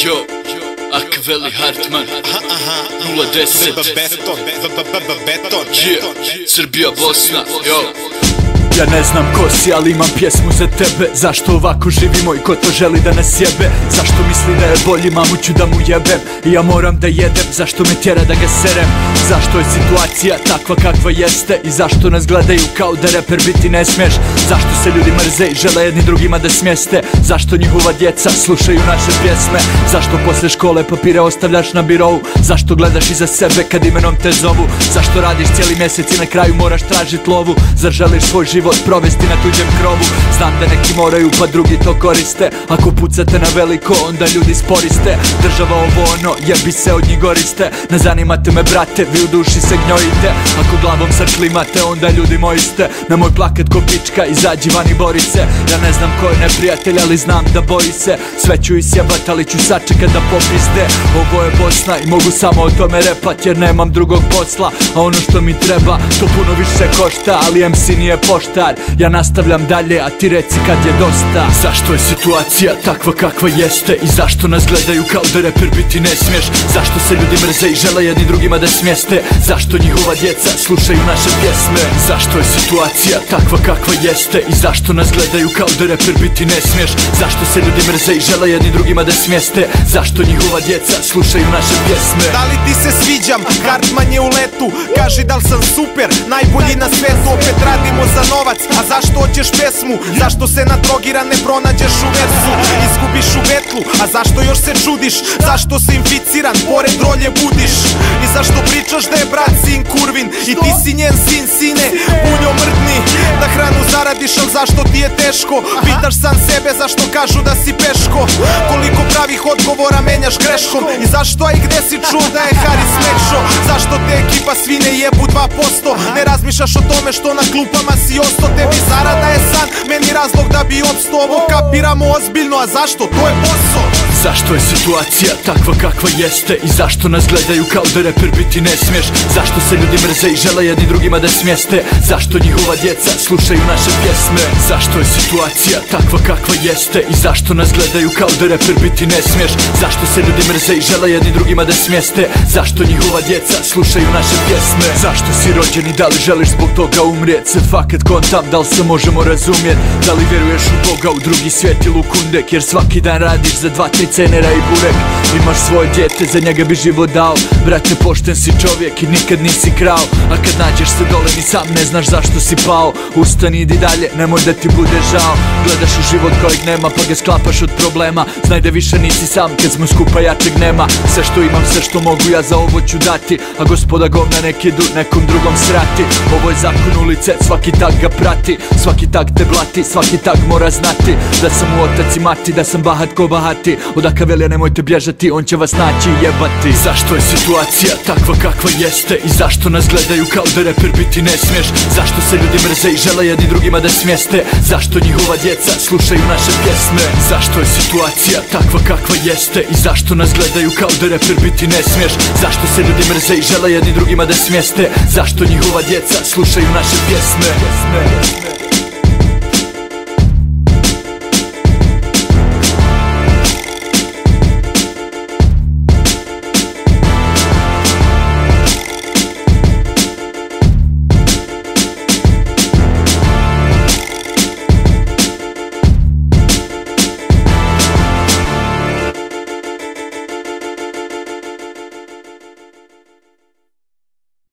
Jo, Akveli Hartman 010 Srbija, Bosna, jo. Ja ne znam ko si, ali imam pjesmu za tebe. Zašto ovako živimo i ko to želi da nas jebe? Zašto misli da je bolji, mamu ću da mu jebem i ja moram da jedem, zašto me tjera da ga serem? Zašto je situacija takva kakva jeste i zašto nas gledaju kao da reper biti ne smiješ? Zašto se ljudi mrze i žele jedni drugima da smjeste? Zašto njihova djeca slušaju naše pjesme? Zašto posle škole papire ostavljaš na birovu? Zašto gledaš iza sebe kad imenom te zovu? Zašto radiš cijeli mjesec i na kraju moraš tražit lovu? Zar želiš svoj život provesti na tuđem krovu? Znam da neki moraju pa drugi to koriste. Ako pucate na veliko onda ljudi sporiste. Država ovo ono, jebi se od njih goriste. Ne zanimate me brate, vi u duši se gnjojite. Ako glavom sačlimate onda ljudi moji ste. Nemoj plakat ko pička, izađi van i bori se. Ja ne znam ko je neprijatelj, ali znam da boji se. Sve ću isjebat, ali ću sačekat da popizde. Ovo je Bosna i mogu samo o tome repat, jer nemam drugog posla. A ono što mi treba, to puno više košta. Ali MC nije poštar, ja nastavljam dalje, a ti reci kad je dosta. Zašto je situacija takva kakva jeste i zašto nas gledaju kao da reper biti ne smiješ? Zašto se ljudi mrze i žele jedni drugima da smjeste? Zašto njihova djeca slušaju naše pjesme? Zašto je situacija takva kakva jeste i zašto nas gledaju kao da reper biti ne smiješ? Zašto se ljudi mrze i žele jedni drugima da smjeste? Zašto njihova djeca slušaju naše pjesme? Da li ti se sviđam? Hartman je u letu. Kaži da li sam super, najbolji na svetu. Opet radimo za novac, a zašto hoćeš pesmu? Zašto se na drogira ne pronađeš u versu? Izgubiš u betlu, a zašto još se čudiš? Zašto si inficiran, pored rolje budiš? I zašto pričaš da je brat sin kurvin i ti si njen sin, sine? Bunjo mrdni, da hranu zaradiš, al zašto ti je teško? Pitaš sam sebe zašto kažu da si peško? Koliko pravih odgovora menjaš greškom? I zašto, a i gde si čuo da je Haris mekšo? Zašto te ekipa svine jebu 2%? Ne razmišljaš o tome što na klupama si ostao? Tebi zarada je san, meni razlog da bi opstao. Ovo kapiramo ozbiljno, a zašto? To je posao. Zašto je situacija takva kakva jeste i zašto nas gledaju kao da reper biti ne smiješ? Zašto se ljudi mrze i žele jedni drugima da smjeste? Zašto njihova djeca slušaju naše pjesme? Zašto je situacija takva kakva jeste i zašto nas gledaju kao da reper biti ne smiješ? Zašto se ljudi mrze i žele jedni drugima da smjeste? Zašto njihova djeca slušaju naše pjesme? Zašto si rođen i da li želiš zbog toga umrijet? Se fakat kontam, da li se možemo razumjet? Da li vjeruješ u Boga, u drugi svijet ili u kundek? Jer svaki dan radiš za 2-3 cenera i burek. Imaš svoje djete, za njega bi život dao. Brate, pošten si čovjek i nikad nisi krao. A kad nađeš se dole ni sam ne znaš zašto si pao. Ustani, idi dalje, nemoj da ti bude žao. Gledaš u život kojeg nema pa ga sklapaš od problema. Znaj da više nisi sam, kad smo skupa jačeg nema. Sve što imam, sve što mogu ja za ovo ću dati. A gospoda govna nek idu nekom drugom srati. Ovo je zakon ulice, svaki tag ga prati. Svaki tag te blati, svaki tag mora znati. Da sam mu otac i mati, da sam bahat ko bahati. Od Akavelija nemojte bježati, on će vas naći i jebati. Zašto je situacija takva kakva jeste i zašto nas gledaju kao da reper biti ne smiješ? Zašto se ljudi mrze i žele jedni drugima da smjeste? Zašto njihova djeca slušaju naše pjesme? Zašto je situacija takva kakva jeste i zašto nas gledaju kao da reper biti ne smiješ? Zašto se ljudi mrze i žele jedni drugima da smjeste? Zašto njihova djeca slušaju naše pjesme?